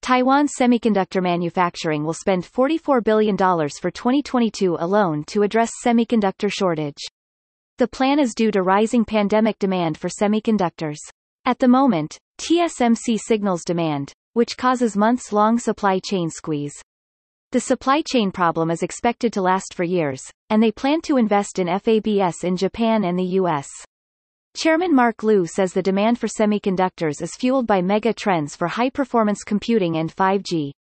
Taiwan's semiconductor manufacturing will spend $44 billion for 2022 alone to address semiconductor shortage. The plan is due to rising pandemic demand for semiconductors. At the moment, TSMC signals demand, which causes months-long supply chain squeeze. The supply chain problem is expected to last for years, and they plan to invest in fabs in Japan and the U.S. Chairman Mark Liu says the demand for semiconductors is fueled by mega trends for high-performance computing and 5G.